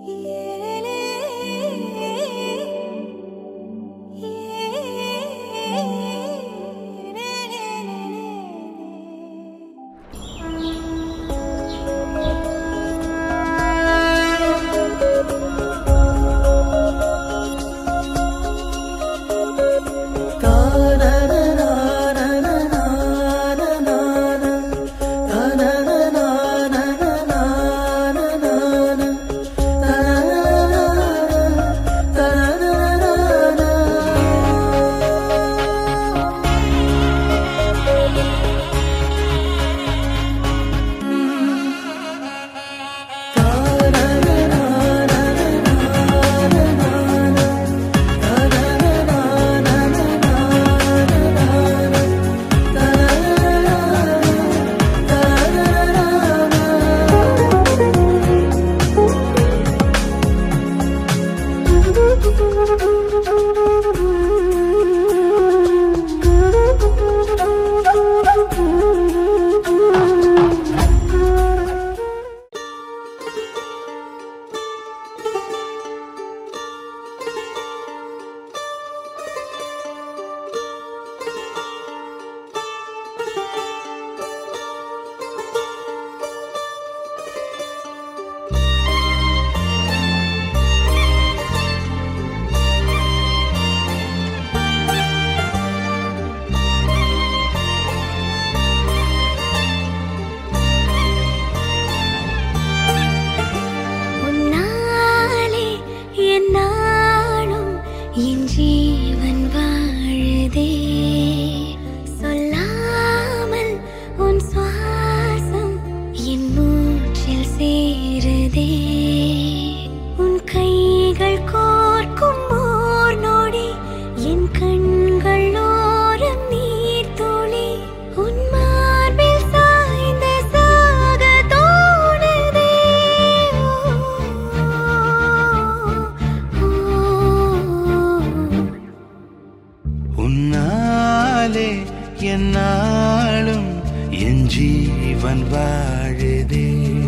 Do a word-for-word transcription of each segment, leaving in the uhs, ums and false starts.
என்னாலும் என் ஜீவன் வாழுதே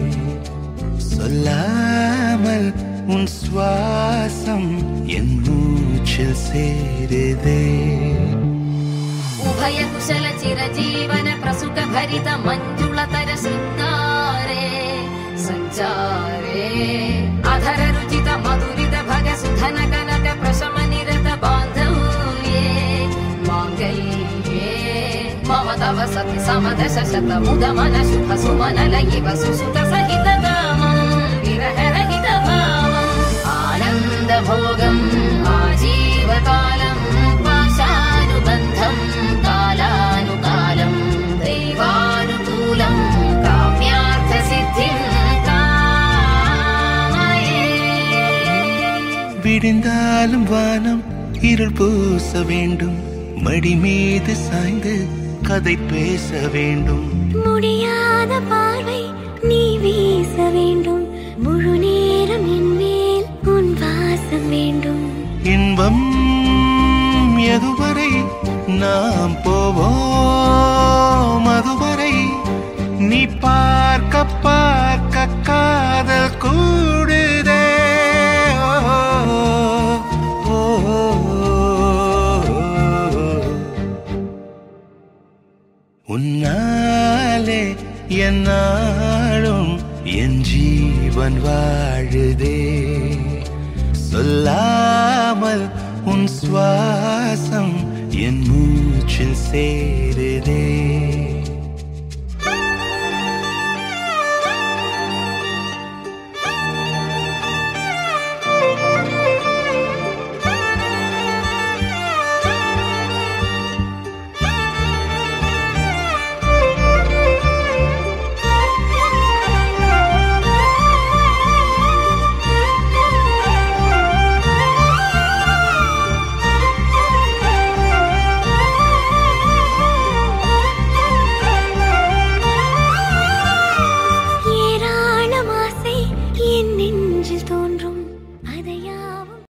சொல்லாமல் உன் சுவாசம் என் மூச்சில் சேருதே உபய குசல சிரஜீவன பிரசுக பரித மஞ்சுளதர சிங்காரே சஞ்சாரே அதர ருச்சித மதுரித भग सुधन कनक प्रशम निरत बांधव्ये मांगल्ये मम तव सति समदश शत मुद मन शुभ सुमन लयिव सुसुत सहित कामं विरह रहित भावं आनंद भोगं आजीवकालं पाशानुबन्धं कालानुकालं दैवानुकूलं काम्यार्थ सिद्धिं விடிந்தாலும் வானம் இருள் பூச வேண்டும் மடி மீது சாய்ந்து கதை பேச வேண்டும் முடியாத பார்வை நீ வீச வேண்டும் முழு நேரம் என் மேல் உன் வாசம் வேண்டும் இன்பம் எதுவரை நாம் போவோம் அதுவரை நீ பார்க்க பார்க்க காதல் கூடுதே உன்னாலே என்னாலும் என் ஜீவன் வாழுதே சொல்லாமல் உன் சுவாசம் என் மூச்சில் சேருதே